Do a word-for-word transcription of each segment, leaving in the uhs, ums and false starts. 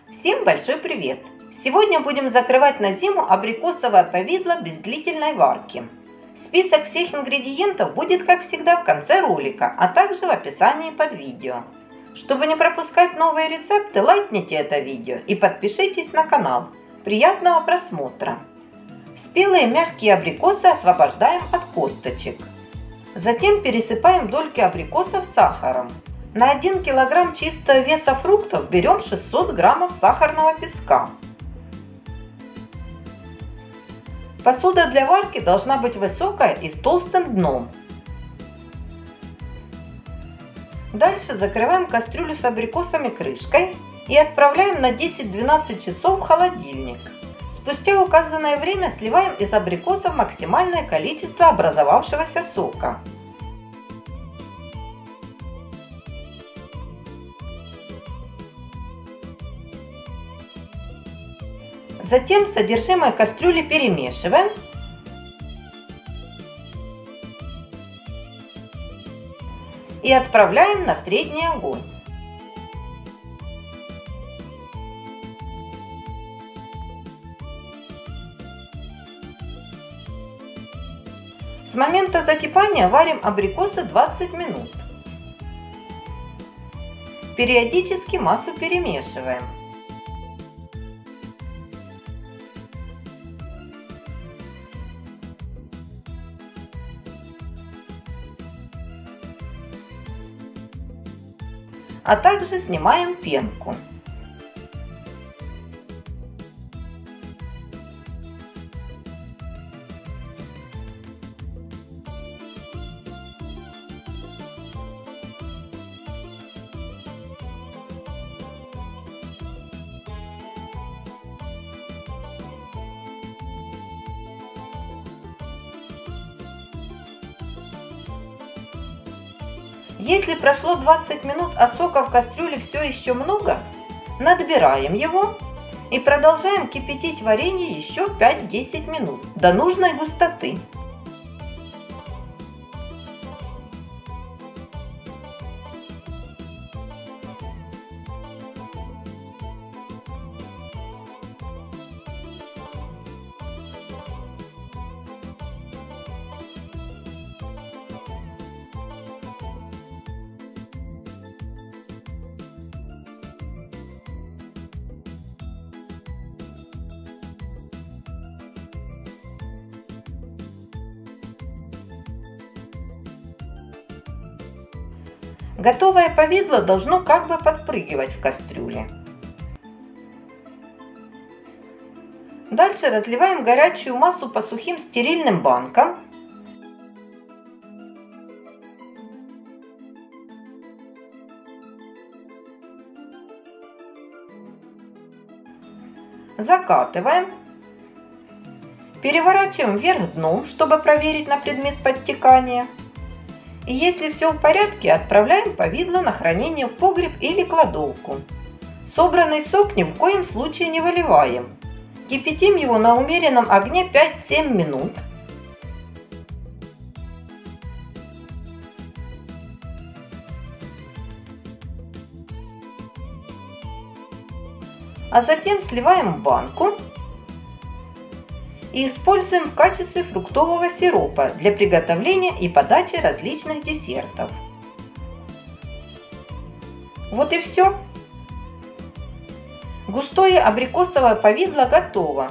Всем большой привет! Сегодня будем закрывать на зиму абрикосовое повидло без длительной варки. Список всех ингредиентов будет, как всегда, в конце ролика, а также в описании под видео. Чтобы не пропускать новые рецепты, лайкните это видео и подпишитесь на канал. Приятного просмотра! Спелые мягкие абрикосы освобождаем от косточек. Затем пересыпаем дольки абрикосов сахаром. На один килограмм чистого веса фруктов берем шестьсот граммов сахарного песка. Посуда для варки должна быть высокая и с толстым дном. Дальше закрываем кастрюлю с абрикосами крышкой и отправляем на десять-двенадцать часов в холодильник. Спустя указанное время сливаем из абрикосов максимальное количество образовавшегося сока. Затем содержимое кастрюли перемешиваем и отправляем на средний огонь. С момента закипания варим абрикосы двадцать минут. Периодически массу перемешиваем. А также снимаем пенку. Если прошло двадцать минут, а сока в кастрюле все еще много, надбираем его и продолжаем кипятить варенье еще пять-десять минут до нужной густоты. Готовое повидло должно как бы подпрыгивать в кастрюле. Дальше разливаем горячую массу по сухим стерильным банкам. Закатываем. Переворачиваем вверх дном, чтобы проверить на предмет подтекания. И если все в порядке, отправляем повидло на хранение в погреб или кладовку. Собранный сок ни в коем случае не выливаем. Кипятим его на умеренном огне пять-семь минут. А затем сливаем в банку и используем в качестве фруктового сиропа для приготовления и подачи различных десертов. Вот и все. Густое абрикосовое повидло готово.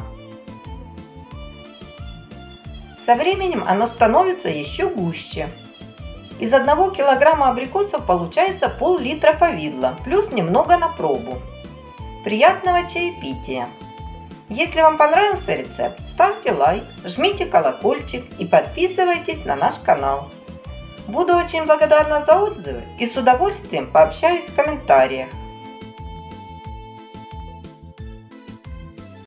Со временем оно становится еще гуще. Из одного килограмма абрикосов получается пол-литра повидла, плюс немного на пробу. Приятного чаепития! Если вам понравился рецепт, ставьте лайк, жмите колокольчик и подписывайтесь на наш канал. Буду очень благодарна за отзывы и с удовольствием пообщаюсь в комментариях.